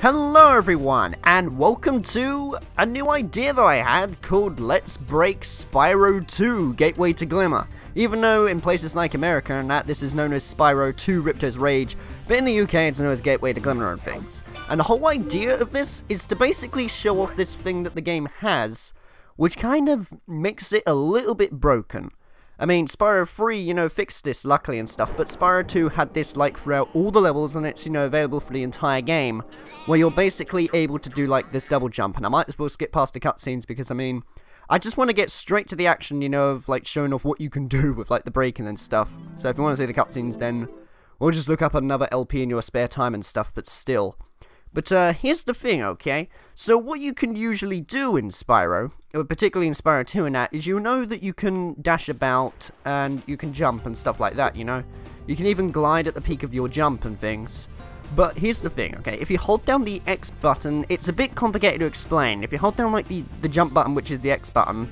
Hello everyone, and welcome to a new idea that I had called Let's Break Spyro 2 Gateway to Glimmer. Even though in places like America and that this is known as Spyro 2 Ripto's Rage, but in the UK it's known as Gateway to Glimmer and things. And the whole idea of this is to basically show off this thing that the game has, which kind of makes it a little bit broken. I mean, Spyro 3, fixed this luckily and stuff, but Spyro 2 had this, like, throughout all the levels, and it's, available for the entire game, where you're basically able to do, like, this double jump, and I might as well skip past the cutscenes, because, I mean, I just want to get straight to the action, of, like, showing off what you can do with, like, the braking and stuff. So if you want to see the cutscenes, then we'll just look up another LP in your spare time and stuff, but still. But here's the thing, okay? So what you can usually do in Spyro, particularly in Spyro 2 and that, is you know that you can dash about and you can jump and stuff like that, You can even glide at the peak of your jump and things. But here's the thing, okay? If you hold down the X button, it's a bit complicated to explain. If you hold down, like, the jump button, which is the X button,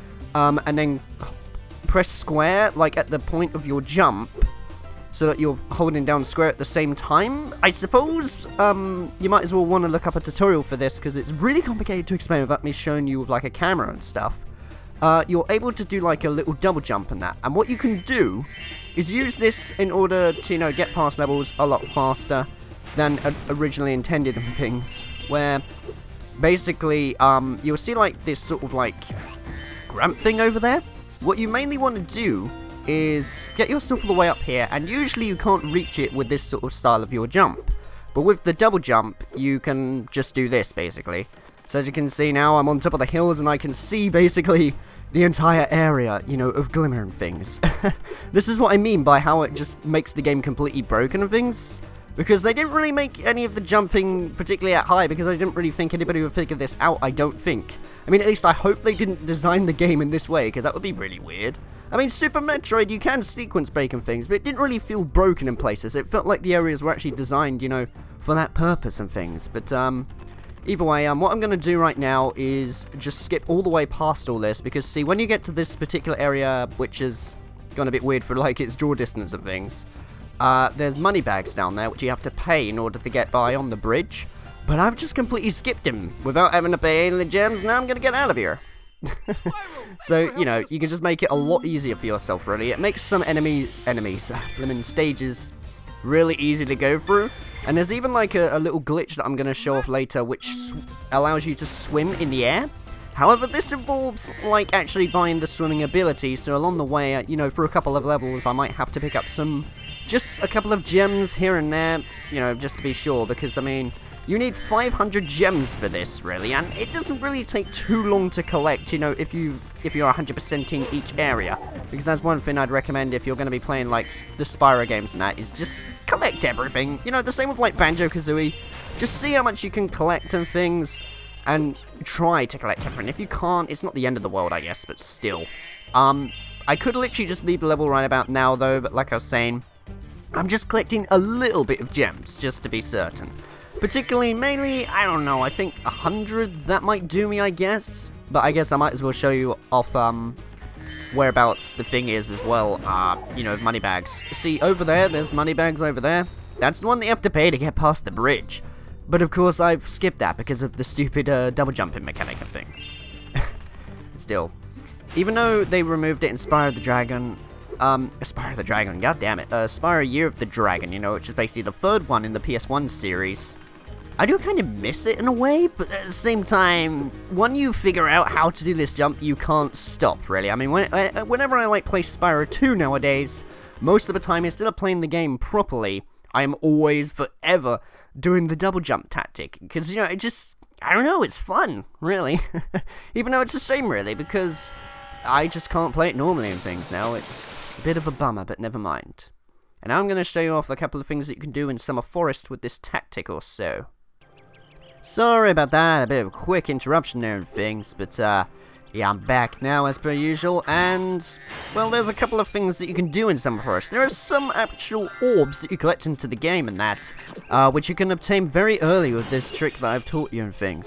and then press square, like, at the point of your jump, so that you're holding down square at the same time, I suppose, you might as well want to look up a tutorial for this, because it's really complicated to explain without me showing you with, like, a camera and stuff. You're able to do, like, a little double jump and that, and what you can do is use this in order to, get past levels a lot faster than originally intended and things, where, basically, you'll see, like, this sort of, like, ramp thing over there. What you mainly want to do is get yourself all the way up here, and usually you can't reach it with this sort of style of your jump, but with the double jump you can just do this basically. So as you can see now, I'm on top of the hills and I can see basically the entire area, of Glimmer and things. This is what I mean by how it just makes the game completely broken and things, because they didn't really make any of the jumping particularly at high, because I didn't really think anybody would figure this out, I don't think. I mean, at least I hope they didn't design the game in this way, because that would be really weird. I mean, Super Metroid, you can sequence break and things, but it didn't really feel broken in places. It felt like the areas were actually designed, for that purpose and things. But, either way, what I'm going to do right now is just skip all the way past all this, because, see, when you get to this particular area, which is gone a bit weird for, like, its draw distance and things, there's money bags down there, which you have to pay in order to get by on the bridge. But I've just completely skipped him without having to pay any of the gems, now I'm going to get out of here. So, you can just make it a lot easier for yourself, really. It makes some lemon stages really easy to go through. And there's even, like, a little glitch that I'm going to show off later, which allows you to swim in the air. However, this involves, like, actually buying the swimming ability, so along the way, for a couple of levels, I might have to pick up just a couple of gems here and there, just to be sure, because, I mean, you need 500 gems for this, really, and it doesn't really take too long to collect, if you're 100%ing each area, because that's one thing I'd recommend if you're going to be playing, like, the Spyro games and that, is just collect everything, the same with, like, Banjo-Kazooie. Just see how much you can collect and things, and try to collect everything. If you can't, it's not the end of the world, I guess, but still. I could literally just leave the level right about now, though, but like I was saying, I'm just collecting a little bit of gems, just to be certain. Particularly, mainly, I don't know, I think 100, that might do me, I guess. But I guess I might as well show you off, whereabouts the thing is as well, money bags. See, over there, there's money bags over there. That's the one that you have to pay to get past the bridge. But of course, I've skipped that because of the stupid, double jumping mechanic and things. Still. Even though they removed it in Spyro the Dragon, god damn it, Spyro Year of the Dragon, which is basically the third one in the PS1 series. I do kind of miss it in a way, but at the same time, when you figure out how to do this jump, you can't stop, really. I mean, whenever I, like, play Spyro 2 nowadays, most of the time, instead of playing the game properly, I am always, forever, doing the double jump tactic, because, it just, I don't know, it's fun, really. Even though it's a shame, really, because I just can't play it normally and things now. It's a bit of a bummer, but never mind. And now I'm going to show you off a couple of things that you can do in Summer Forest with this tactic or so. Sorry about that, a bit of a quick interruption there and things, but yeah, I'm back now as per usual, and, well, there's a couple of things that you can do in Summer Forest. There are some actual orbs that you collect into the game and that, which you can obtain very early with this trick that I've taught you and things.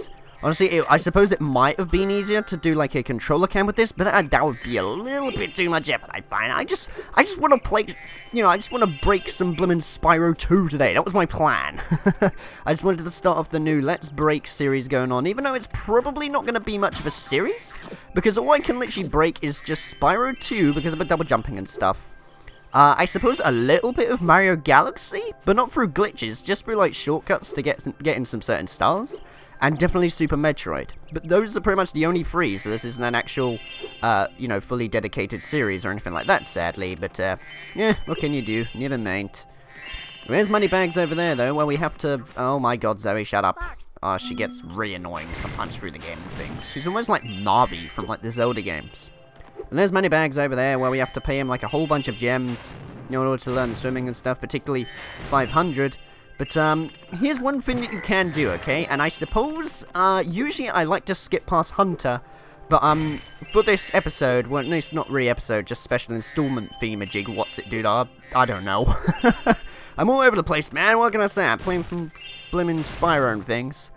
Honestly, I suppose it might have been easier to do like a controller cam with this, but that would be a little bit too much effort, I find. I just want to play, you know, I just want to break some blimmin' Spyro 2 today. That was my plan. I just wanted to start off the new Let's Break series going on, even though it's probably not going to be much of a series, because all I can literally break is just Spyro 2 because of the double jumping and stuff. I suppose a little bit of Mario Galaxy, but not through glitches, just through like shortcuts to get in some certain stars. And definitely Super Metroid. But those are pretty much the only three, so this isn't an actual, you know, fully dedicated series or anything like that, sadly. But, yeah, what can you do? Never mind. There's Moneybags over there, though, where we have to... Oh my god, Zoe, shut up. She gets really annoying sometimes through the game and things. She's almost like Navi from, like, the Zelda games. And there's Moneybags over there, where we have to pay him, like, a whole bunch of gems in order to learn swimming and stuff, particularly 500. But, here's one thing that you can do, okay? And I suppose, usually I like to skip past Hunter, but, for this episode, well, no, it's not really episode, just special installment theme-a-jig, what's it, dude? I don't know. I'm all over the place, man, what can I say? I'm playing from blimmin' Spyro and things.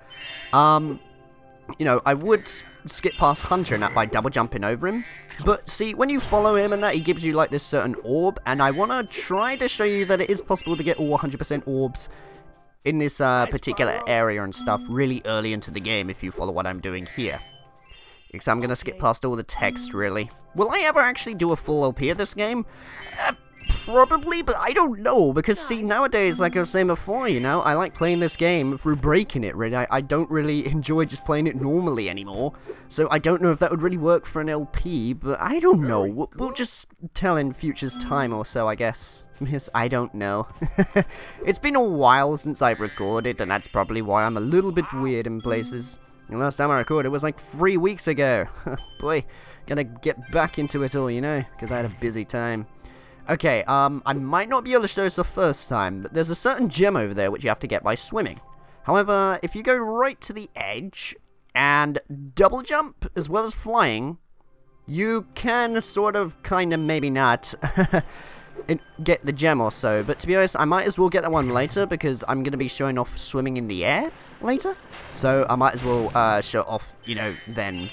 You know, I would skip past Hunter and that by double jumping over him. But see, when you follow him and that, he gives you like this certain orb, and I want to try to show you that it is possible to get all 100% orbs in this particular area and stuff really early into the game if you follow what I'm doing here. Because I'm going to skip past all the text, really. Will I ever actually do a full LP of this game? Probably, but I don't know, because see, nowadays, like I was saying before, you know, I like playing this game through breaking it, really. I don't really enjoy just playing it normally anymore, so I don't know if that would really work for an LP, but I don't know. We'll just tell in future's time or so, I guess. Yes, I don't know. It's been a while since I've recorded, and that's probably why I'm a little bit weird in places. The last time I recorded was like 3 weeks ago. Boy, gotta get back into it all, you know, because I had a busy time. Okay, I might not be able to show this the first time, but there's a certain gem over there which you have to get by swimming. However, if you go right to the edge and double jump as well as flying, you can sort of, kind of, maybe not, get the gem or so. But to be honest, I might as well get that one later because I'm going to be showing off swimming in the air later. So I might as well show it off, you know, then.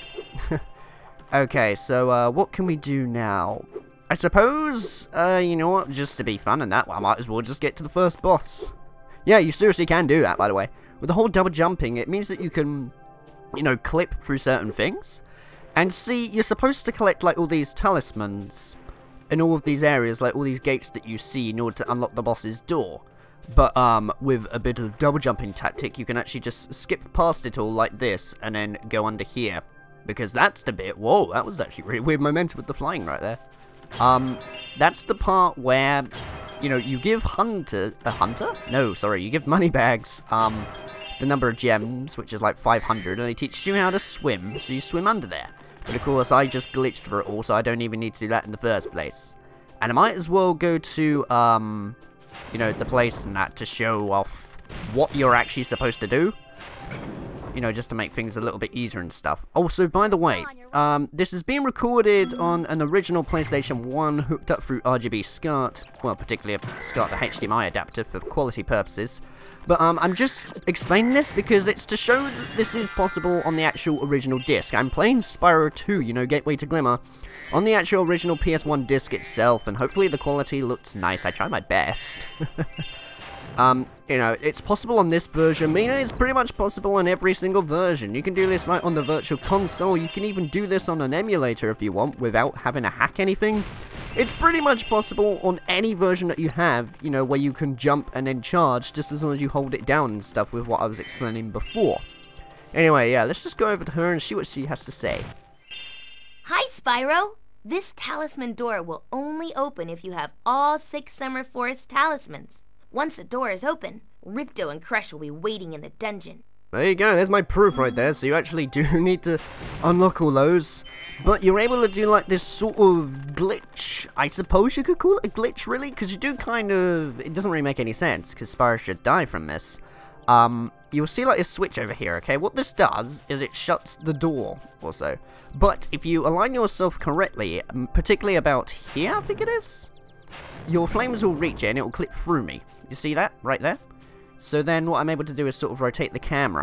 Okay, so what can we do now? I suppose, you know what, just to be fun and that, I might as well just get to the first boss. Yeah, you seriously can do that, by the way. With the whole double jumping, it means that you can, you know, clip through certain things. And see, you're supposed to collect, like, all these talismans in all of these areas, like all these gates that you see in order to unlock the boss's door. But, with a bit of double jumping tactic, you can actually just skip past it all like this, and then go under here. Because that's the bit, whoa, that was actually really weird momentum with the flying right there. That's the part where, you know, you give you give Moneybags, the number of gems, which is like 500, and he teaches you how to swim, so you swim under there. But of course, I just glitched through it all, so I don't even need to do that in the first place. And I might as well go to, you know, the place and that to show off what you're actually supposed to do. You know, just to make things a little bit easier and stuff. Also, by the way, this is being recorded on an original PlayStation 1 hooked up through RGB SCART. Well, particularly a SCART to HDMI adapter for quality purposes. But I'm just explaining this because it's to show that this is possible on the actual original disc. I'm playing Spyro 2, you know, Gateway to Glimmer, on the actual original PS1 disc itself, and hopefully the quality looks nice. I try my best. You know, it's possible on this version. I mean, it's pretty much possible on every single version. You can do this like on the virtual console. You can even do this on an emulator if you want without having to hack anything. It's pretty much possible on any version that you have, you know, where you can jump and then charge just as long as you hold it down and stuff with what I was explaining before. Anyway, yeah, let's just go over to her and see what she has to say. Hi, Spyro. This talisman door will only open if you have all 6 Summer Forest talismans. Once the door is open, Ripto and Crush will be waiting in the dungeon. There you go, there's my proof right there, so you actually do need to unlock all those. But you're able to do like this sort of glitch, I suppose you could call it a glitch really, because you do kind of, it doesn't really make any sense, because Spyro should die from this. You'll see like a switch over here, okay? What this does is it shuts the door, also. But if you align yourself correctly, particularly about here, I think it is, your flames will reach it and it will clip through me. You see that? Right there? So then what I'm able to do is sort of rotate the camera.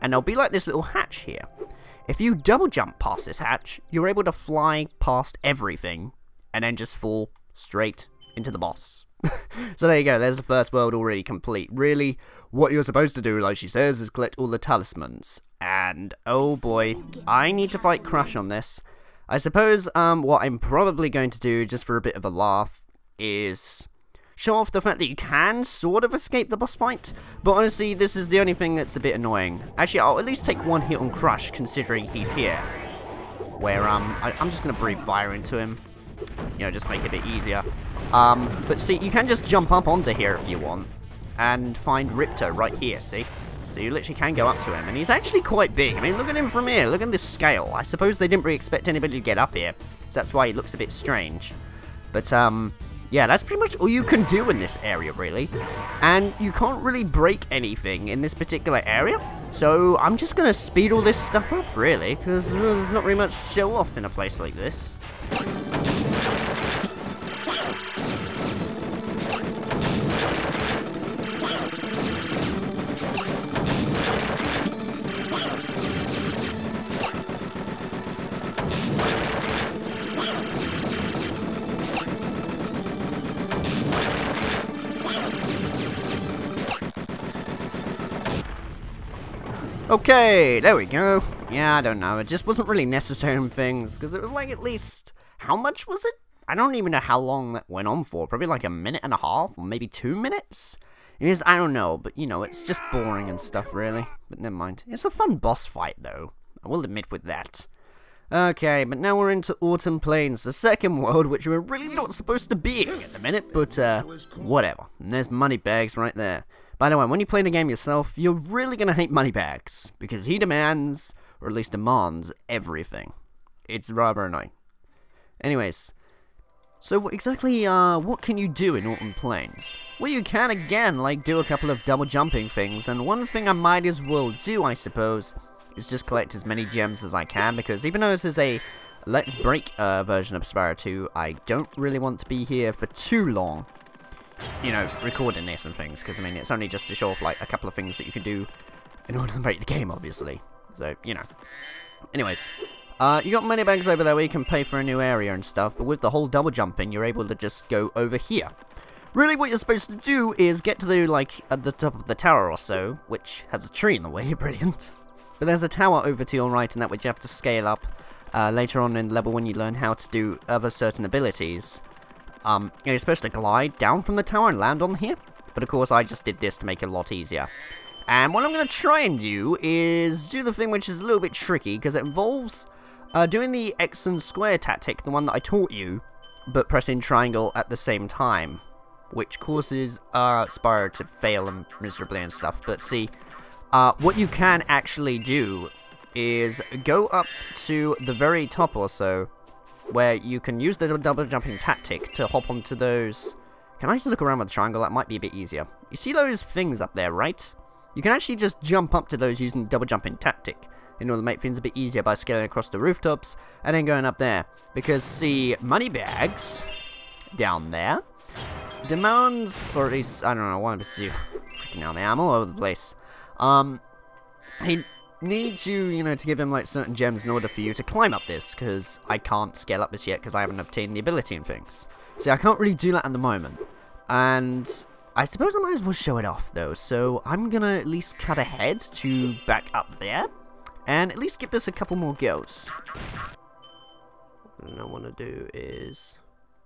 and there'll be like this little hatch here. If you double jump past this hatch, you're able to fly past everything, and then just fall straight into the boss. So there you go, there's the first world already complete. Really, what you're supposed to do, like she says, is collect all the talismans. And, oh boy, I need to fight Crush on this. I suppose, what I'm probably going to do, just for a bit of a laugh, is show off the fact that you can sort of escape the boss fight. But honestly, this is the only thing that's a bit annoying. Actually, I'll at least take one hit on Crush, considering he's here. Where, I'm just going to breathe fire into him. You know, just make it a bit easier. But see, you can just jump up onto here if you want, and find Ripto right here, see? So you literally can go up to him, and he's actually quite big. I mean, look at him from here, look at this scale. I suppose they didn't really expect anybody to get up here, so that's why he looks a bit strange. But, yeah, that's pretty much all you can do in this area, really. And you can't really break anything in this particular area, so I'm just gonna speed all this stuff up, really, because there's not really much to show off in a place like this. Okay, there we go. Yeah, I don't know, it just wasn't really necessary in things, because it was like at least, how much was it? I don't even know how long that went on for, probably like a minute and a half, or maybe 2 minutes? It is, I don't know, but you know, it's just boring and stuff really, but never mind. It's a fun boss fight though, I will admit with that. Okay, but now we're into Autumn Plains, the second world, which we're really not supposed to be in at the minute, but whatever. And there's Moneybags right there. By the way, when you play the game yourself, you're really going to hate Moneybags, because he demands, or at least demands, everything. It's rather annoying. Anyways, so what can you do in Autumn Plains? Well, you can, again, like, do a couple of double jumping things, and one thing I might as well do, I suppose, is just collect as many gems as I can, because even though this is a Let's Break version of Spyro 2, I don't really want to be here for too long. You know, recording this and things, because I mean, it's only just to show off like a couple of things that you can do in order to break the game, obviously. So, you know. Anyways, you got Moneybags over there where you can pay for a new area and stuff, but with the whole double jumping, you're able to just go over here. Really, what you're supposed to do is get to the, like, at the top of the tower or so, which has a tree in the way, brilliant. But there's a tower over to your right, and that which you have to scale up later on in the level when you learn how to do other certain abilities. You're supposed to glide down from the tower and land on here, but of course I just did this to make it a lot easier. And what I'm going to try and do is do the thing which is a little bit tricky, because it involves doing the X and square tactic, the one that I taught you, but pressing triangle at the same time, which causes Spyro to fail miserably and stuff. But see, what you can actually do is go up to the very top or so, where you can use the double jumping tactic to hop onto those. Can I just look around with the triangle? That might be a bit easier. You see those things up there, right? You can actually just jump up to those using the double jumping tactic in order to make things a bit easier by scaling across the rooftops and then going up there. Because, see, Moneybags down there demands, or at least, I don't know, one of us, freaking hell, man, I'm all over the place. He needs you, you know, to give him like certain gems in order for you to climb up this, because I can't scale up this yet because I haven't obtained the ability and things. See, I can't really do that at the moment, and I suppose I might as well show it off though, so I'm gonna at least cut ahead to back up there, and at least give this a couple more goes. What I want to do is...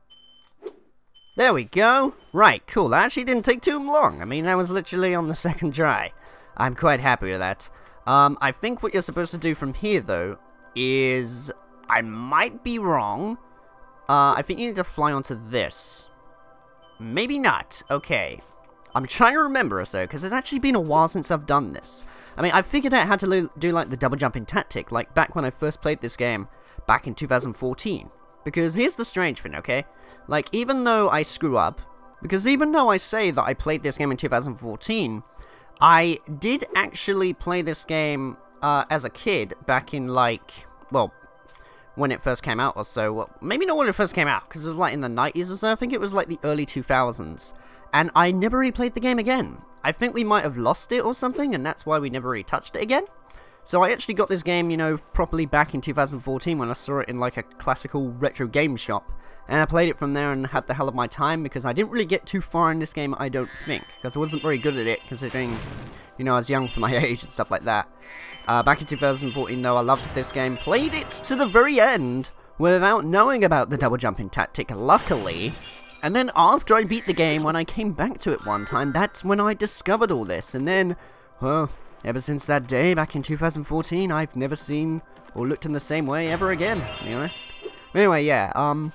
There we go! Right, cool, that actually didn't take too long. I mean, that was literally on the second try. I'm quite happy with that. I think what you're supposed to do from here, though, is... I might be wrong. I think you need to fly onto this. Maybe not. Okay. I'm trying to remember, so, because it's actually been a while since I've done this. I mean, I figured out how to do, like, the double jumping tactic, like, back when I first played this game, back in 2014. Because here's the strange thing, okay? Like, even though I screw up, because even though I say that I played this game in 2014... I did actually play this game as a kid back in, like, well, when it first came out or so. Well, maybe not when it first came out, because it was like in the 90s or so. I think it was like the early 2000s. And I never replayed the game again. I think we might have lost it or something, and that's why we never really touched it again. So I actually got this game, you know, properly back in 2014 when I saw it in like a classical retro game shop. And I played it from there and had the hell of my time because I didn't really get too far in this game, I don't think. Because I wasn't very good at it considering, you know, I was young for my age and stuff like that. Back in 2014 though, I loved this game. Played it to the very end without knowing about the double jumping tactic, luckily. And then after I beat the game, when I came back to it one time, that's when I discovered all this. And then, well, ever since that day, back in 2014, I've never seen or looked in the same way ever again, to be honest. But anyway, yeah,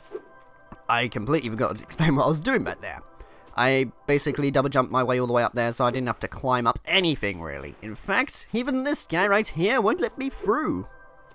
I completely forgot to explain what I was doing back there. I basically double jumped my way all the way up there, so I didn't have to climb up anything, really. In fact, even this guy right here won't let me through.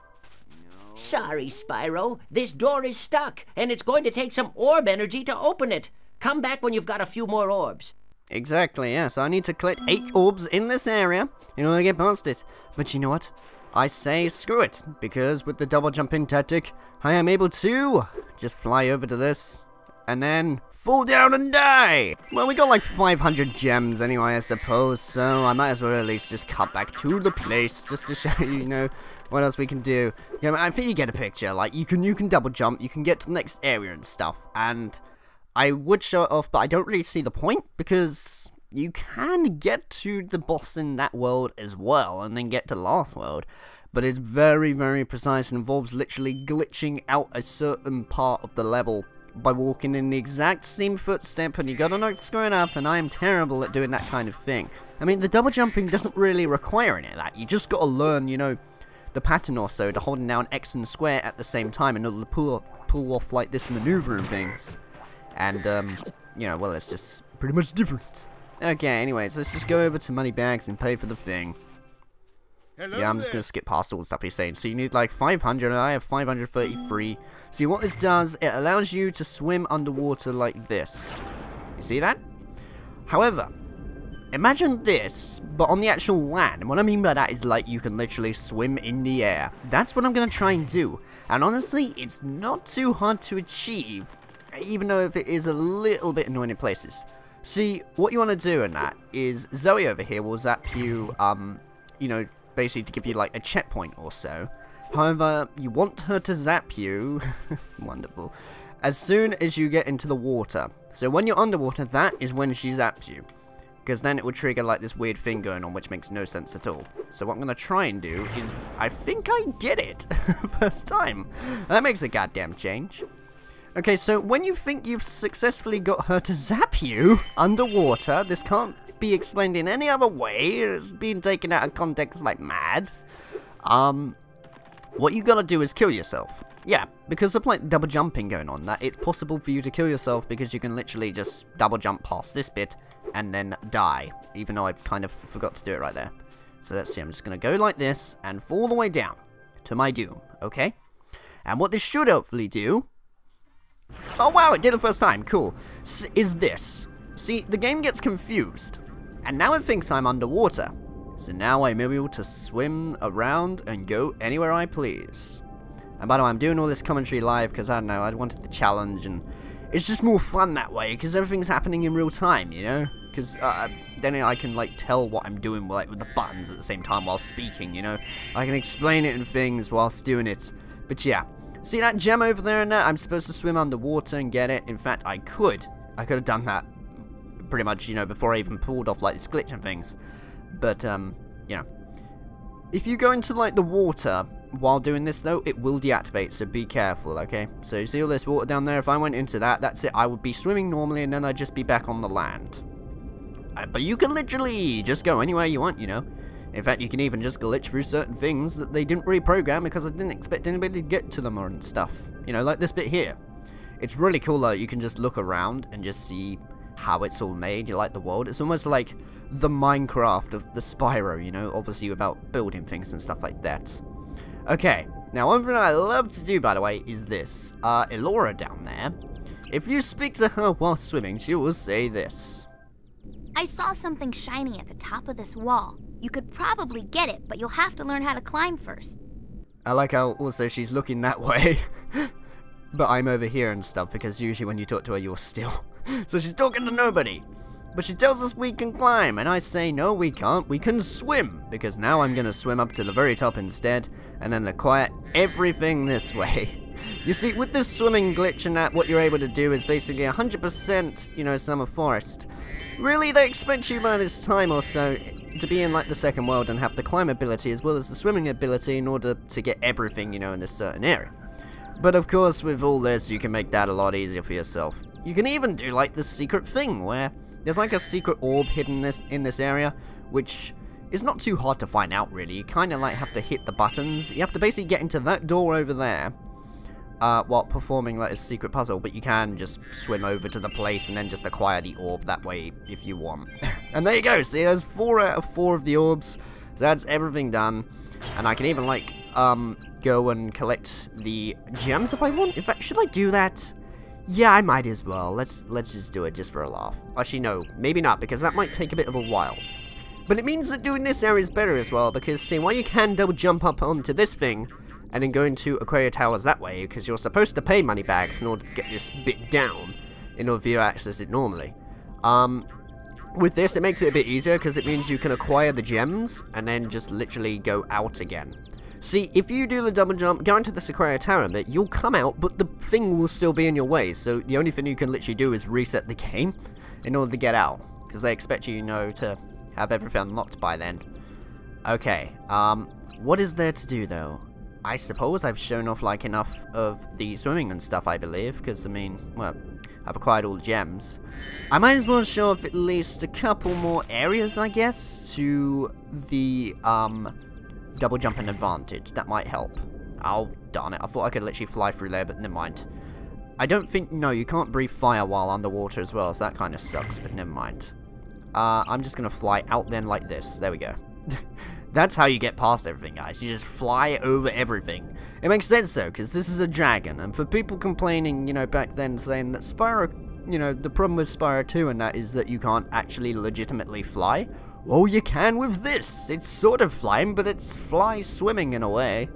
Sorry, Spyro. This door is stuck, and it's going to take some orb energy to open it. Come back when you've got a few more orbs. Exactly, yeah, so I need to collect 8 orbs in this area in order to get past it. But you know what? I say screw it, because with the double jumping tactic, I am able to just fly over to this, and then fall down and die! Well, we got like 500 gems anyway, I suppose, so I might as well at least just cut back to the place, just to show you, you know, what else we can do. Yeah, I think you get a picture, like, you can double jump, you can get to the next area and stuff, and I would show it off, but I don't really see the point, because you can get to the boss in that world as well, and then get to the last world. But it's very, very precise and involves literally glitching out a certain part of the level by walking in the exact same footstep, and you gotta know what's going up, and I am terrible at doing that kind of thing. I mean, the double jumping doesn't really require any of that. You just gotta learn, you know, the pattern or so to holding down X and square at the same time in order to pull off like this maneuver and things. And, you know, well, it's just pretty much different. Okay, anyways, let's just go over to Moneybags and pay for the thing. Hello yeah, I'm just going to skip past all the stuff he's saying. So you need like 500, and I have 533. See, what this does, it allows you to swim underwater like this. You see that? However, imagine this, but on the actual land. And what I mean by that is like you can literally swim in the air. That's what I'm going to try and do. And honestly, it's not too hard to achieve, even though if it is a little bit annoying in places. See, what you want to do in that is Zoe over here will zap you, you know, basically to give you like a checkpoint or so. However, you want her to zap you, wonderful, as soon as you get into the water. So when you're underwater, that is when she zaps you. Because then it would trigger like this weird thing going on, which makes no sense at all. So what I'm going to try and do is, I think I did it first time. That makes a goddamn change. Okay, so when you think you've successfully got her to zap you underwater, this can't be explained in any other way, it's being taken out of context like mad, what you gotta do is kill yourself. Yeah, because of like double jumping going on, that it's possible for you to kill yourself because you can literally just double jump past this bit and then die, even though I kind of forgot to do it right there. So let's see, I'm just gonna go like this and fall all the way down to my doom, okay? And what this should hopefully do, oh wow, it did it first time, cool, is this. See, the game gets confused, and now it thinks I'm underwater. So now I'm able to swim around and go anywhere I please. And by the way, I'm doing all this commentary live because, I don't know, I wanted the challenge, and it's just more fun that way, because everything's happening in real time, you know? Because then I can, like, tell what I'm doing, like, with the buttons at the same time while speaking, you know? I can explain it and things whilst doing it. But yeah, see that gem over there and that? I'm supposed to swim underwater and get it. In fact, I could have done that pretty much, you know, before I even pulled off, like, this glitch and things. But, you know, if you go into, like, the water while doing this, though, it will deactivate, so be careful, okay? So you see all this water down there? If I went into that, that's it. I would be swimming normally, and then I'd just be back on the land. But you can literally just go anywhere you want, you know? In fact, you can even just glitch through certain things that they didn't really program because I didn't expect anybody to get to them or and stuff. You know, like this bit here. It's really cool, though. You can just look around and just see how it's all made. You like the world. It's almost like the Minecraft of the Spyro, you know? Obviously without building things and stuff like that. Okay, now one thing I love to do, by the way, is this. Elora down there, if you speak to her while swimming, she will say this. I saw something shiny at the top of this wall. You could probably get it, but you'll have to learn how to climb first. I like how also she's looking that way, but I'm over here and stuff, because usually when you talk to her, you're still. So she's talking to nobody. But she tells us we can climb, and I say no we can't, we can swim, because now I'm gonna swim up to the very top instead, and then acquire everything this way. You see, with this swimming glitch and that, what you're able to do is basically 100%, you know, summer forest. Really, they expect you by this time or so to be in, like, the second world and have the climb ability as well as the swimming ability in order to get everything, you know, in this certain area. But of course, with all this, you can make that a lot easier for yourself. You can even do, like, the secret thing, where there's, like, a secret orb hidden in this area, which is not too hard to find out, really. You kind of, like, have to hit the buttons. You have to basically get into that door over there, while performing like a secret puzzle, but you can just swim over to the place and then just acquire the orb that way if you want. And there you go, see, there's 4 out of 4 of the orbs, so that's everything done. And I can even like go and collect the gems if I want. In fact, should I do that? Yeah, I might as well. Let's just do it just for a laugh. Actually no, maybe not, because that might take a bit of a while. But it means that doing this area is better as well, because see, while you can double jump up onto this thing and then go into Aquaria Towers that way, because you're supposed to pay money bags in order to get this bit down, in order for you to access it normally. With this, it makes it a bit easier, because it means you can acquire the gems, and then just literally go out again. See, if you do the double jump, go into the Aquaria Tower bit, you'll come out, but the thing will still be in your way, so the only thing you can literally do is reset the game in order to get out, because they expect you, you know, to have everything unlocked by then. Okay, what is there to do, though? I suppose I've shown off, like, enough of the swimming and stuff, I believe, because, I mean, well, I've acquired all the gems. I might as well show off at least a couple more areas, I guess, to the, double jumping advantage. That might help. Oh, darn it, I thought I could literally fly through there, but never mind. I don't think, no, you can't breathe fire while underwater as well, so that kind of sucks, but never mind. I'm just gonna fly out then like this. There we go. That's how you get past everything, guys. You just fly over everything. It makes sense, though, because this is a dragon. And for people complaining, you know, back then, saying that Spyro, you know, the problem with Spyro 2 and that is that you can't actually legitimately fly. Well, you can with this. It's sort of flying, but it's fly swimming in a way.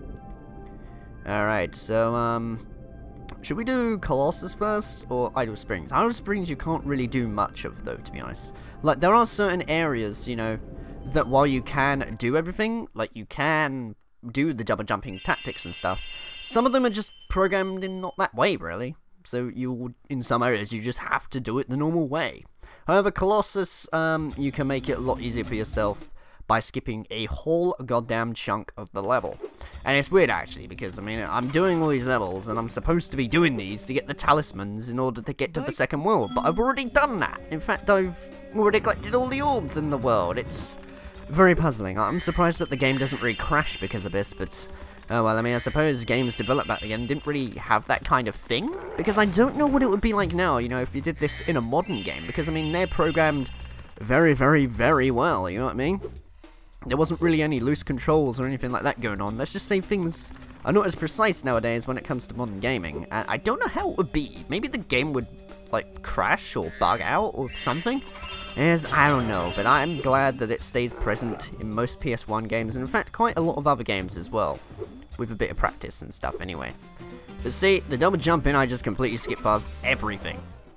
Alright, so, should we do Colossus first, or Idle Springs? Idle Springs you can't really do much of, though, to be honest. Like, there are certain areas, you know, that while you can do everything, like you can do the double jumping tactics and stuff, some of them are just programmed in not that way, really. So you, in some areas, you just have to do it the normal way. However, Colossus, you can make it a lot easier for yourself by skipping a whole goddamn chunk of the level. And it's weird, actually, because, I mean, I'm doing all these levels, and I'm supposed to be doing these to get the talismans in order to get to the second world, but I've already done that. In fact, I've already collected all the orbs in the world. It's very puzzling. I'm surprised that the game doesn't really crash because of this, but oh well, I mean, I suppose games developed back then didn't really have that kind of thing, because I don't know what it would be like now, you know, if you did this in a modern game, because, I mean, they're programmed very, very, very well, you know what I mean? There wasn't really any loose controls or anything like that going on. Let's just say things are not as precise nowadays when it comes to modern gaming, and I don't know how it would be. Maybe the game would, like, crash or bug out or something. I don't know, but I'm glad that it stays present in most PS1 games, and in fact quite a lot of other games as well, with a bit of practice and stuff anyway. But see, the double jumping, I just completely skipped past everything.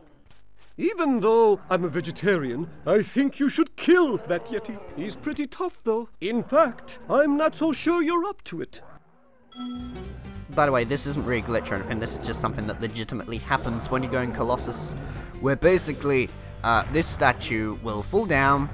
Even though I'm a vegetarian, I think you should kill that Yeti. He's pretty tough, though. In fact, I'm not so sure you're up to it. By the way, this isn't really a glitch or anything, this is just something that legitimately happens when you go in Colossus, where basically this statue will fall down,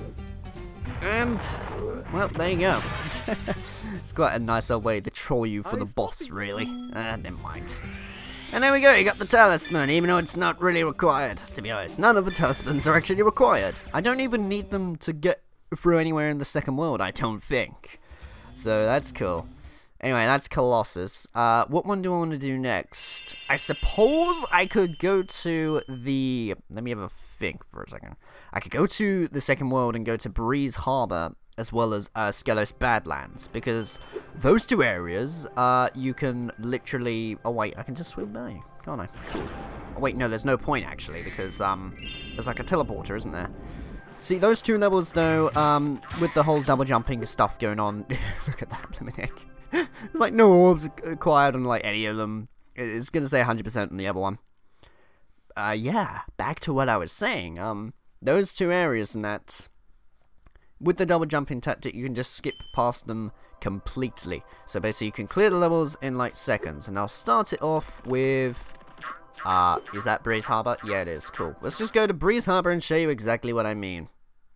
and, well, there you go. It's quite a nice old way to troll you for the boss, really. Never mind. And there we go, you got the talisman, even though it's not really required, to be honest. None of the talismans are actually required. I don't even need them to get through anywhere in the second world, I don't think. So that's cool. Anyway, that's Colossus. What one do I want to do next? I suppose I could go to the... Let me have a think for a second. I could go to the second world and go to Breeze Harbor, as well as Skelos Badlands, because those two areas, you can literally... Oh wait, I can just swim by, can't I? Cool. Oh, wait, no, there's no point, actually, because there's like a teleporter, isn't there? See, those two levels, though, with the whole double jumping stuff going on... Look at that, Bliminick. There's like no orbs acquired on like any of them. It's gonna say 100% on the other one. Yeah, back to what I was saying. those two areas and that, with the double jumping tactic, you can just skip past them completely. So basically you can clear the levels in like seconds. And I'll start it off with, is that Breeze Harbor? Yeah, it is. Cool. Let's just go to Breeze Harbor and show you exactly what I mean.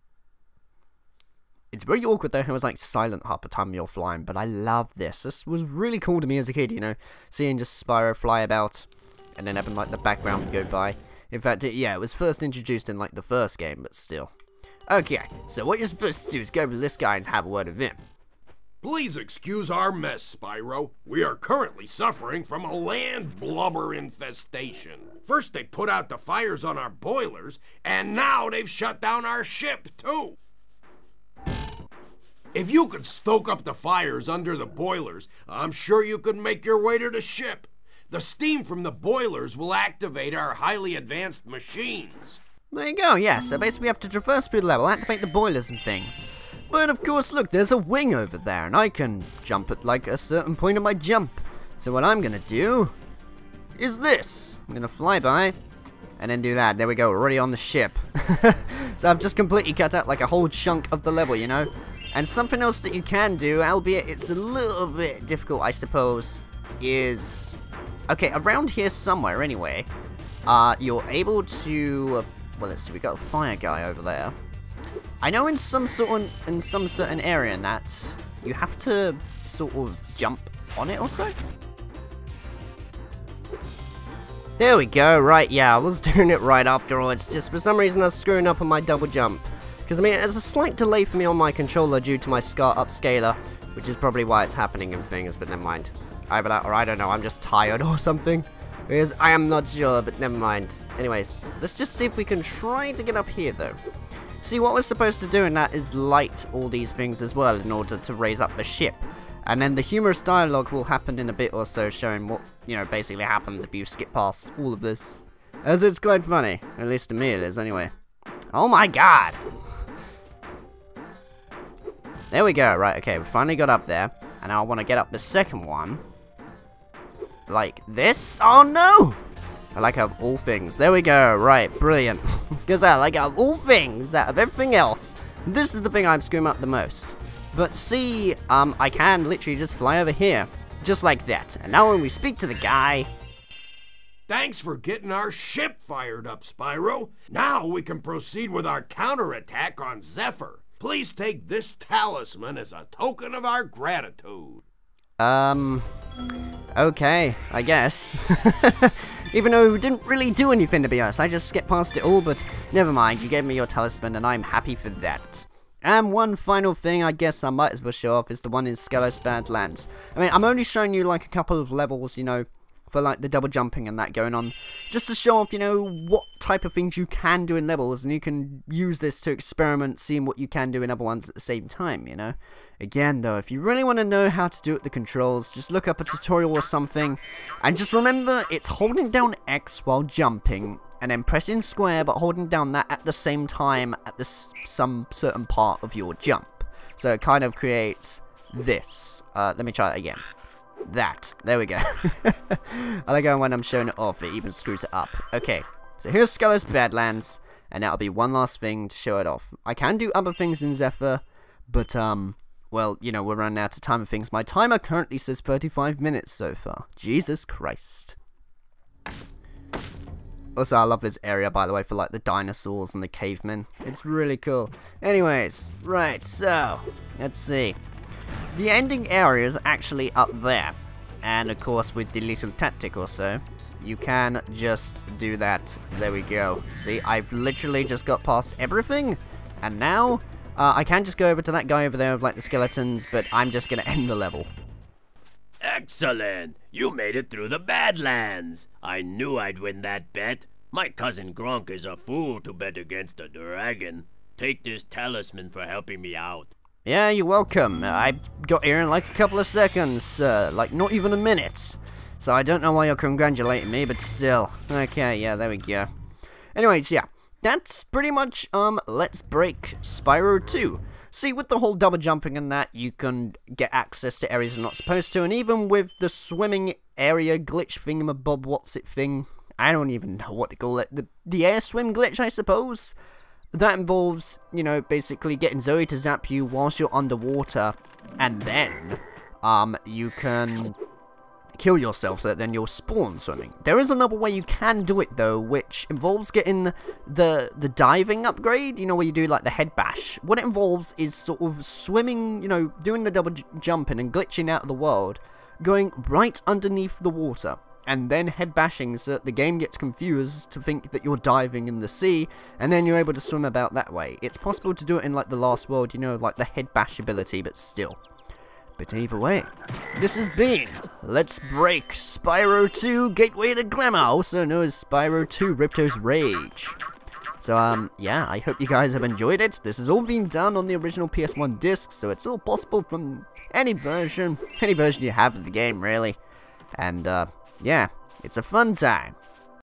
It's very awkward though, it was like silent half the time you're flying, but I love this. This was really cool to me as a kid, you know, seeing just Spyro fly about, and then having like the background go by. In fact, yeah, it was first introduced in like the first game, but still. Okay, so what you're supposed to do is go over to this guy and have a word with him. Please excuse our mess, Spyro. We are currently suffering from a land blubber infestation. First they put out the fires on our boilers, and now they've shut down our ship, too. If you could stoke up the fires under the boilers, I'm sure you could make your way to the ship. The steam from the boilers will activate our highly advanced machines. There you go, yeah, so basically we have to traverse through the level, activate the boilers and things. But of course, look, there's a wing over there, and I can jump at like a certain point of my jump. So what I'm gonna do is this. I'm gonna fly by, and then do that. There we go, already on the ship. So I've just completely cut out like a whole chunk of the level, you know? And something else that you can do, albeit it's a little bit difficult, I suppose, is... Okay, around here somewhere, anyway, you're able to... well, let's see, we got a fire guy over there. I know in some certain area in that, you have to sort of jump on it or so. There we go, right, yeah, I was doing it right after all. It's just for some reason I was screwing up on my double jump. Because, I mean, there's a slight delay for me on my controller due to my SCAR upscaler, which is probably why it's happening and things, but never mind. Either that, or I don't know, I'm just tired or something. Because I am not sure, but never mind. Anyways, let's just see if we can try to get up here, though. See, what we're supposed to do in that is light all these things as well in order to raise up the ship. And then the humorous dialogue will happen in a bit or so, showing what, you know, basically happens if you skip past all of this. As it's quite funny. At least to me it is, anyway. Oh my god! There we go, right, okay, we finally got up there. And now I want to get up the second one. Like this? Oh no! I like out of all things. There we go, right, brilliant. Because I like out of all things, out of everything else, this is the thing I'm screwing up the most. But see, I can literally just fly over here. Just like that. And now when we speak to the guy... Thanks for getting our ship fired up, Spyro. Now we can proceed with our counterattack on Zephyr. Please take this talisman as a token of our gratitude. Okay, I guess. Even though it didn't really do anything, to be honest. I just skipped past it all, but never mind. You gave me your talisman, and I'm happy for that. And one final thing I guess I might as well show off is the one in Skelos Badlands. I mean, I'm only showing you like a couple of levels, you know, for like the double jumping and that going on, just to show off, you know, what type of things you can do in levels, and you can use this to experiment, seeing what you can do in other ones at the same time, you know. Again though, if you really want to know how to do it, the controls, just look up a tutorial or something, and just remember, it's holding down X while jumping, and then pressing square, but holding down that at the same time at some certain part of your jump. So it kind of creates this. Let me try that again. That. There we go. I like how when I'm showing it off, it even screws it up. Okay, so here's Skelos Badlands, and that'll be one last thing to show it off. I can do other things in Zephyr, but, well, you know, we're running out of time of things. My timer currently says 35 minutes so far. Jesus Christ. Also, I love this area, by the way, for, like, the dinosaurs and the cavemen. It's really cool. Anyways, right, so, let's see. The ending area is actually up there, and of course with the little tactic or so, you can just do that. There we go. See, I've literally just got past everything, and now I can just go over to that guy over there with like the skeletons, but I'm just gonna end the level. Excellent! You made it through the Badlands! I knew I'd win that bet. My cousin Gronk is a fool to bet against a dragon. Take this talisman for helping me out. Yeah, you're welcome. I got here in like a couple of seconds, like not even a minute. So I don't know why you're congratulating me, but still. Okay, yeah, there we go. Anyways, yeah, that's pretty much, Let's Break Spyro 2. See, with the whole double jumping and that, you can get access to areas you're not supposed to, and even with the swimming area glitch thingamabob, what's it thing? I don't even know what to call it. The air swim glitch, I suppose? That involves, you know, basically getting Zoe to zap you whilst you're underwater, and then, you can kill yourself so that then you'll spawn swimming. There is another way you can do it though, which involves getting the diving upgrade, you know, where you do like the head bash. What it involves is sort of swimming, you know, doing the double jumping and glitching out of the world, going right underneath the water, and then head bashing so that the game gets confused to think that you're diving in the sea, and then you're able to swim about that way. It's possible to do it in like the last world, you know, like the head bash ability, but still. But either way, this has been Let's Break Spyro 2 Gateway to Glimmer, also known as Spyro 2 Ripto's Rage. So, yeah, I hope you guys have enjoyed it. This has all been done on the original PS1 disc, so it's all possible from any version you have of the game, really. And, yeah, it's a fun time.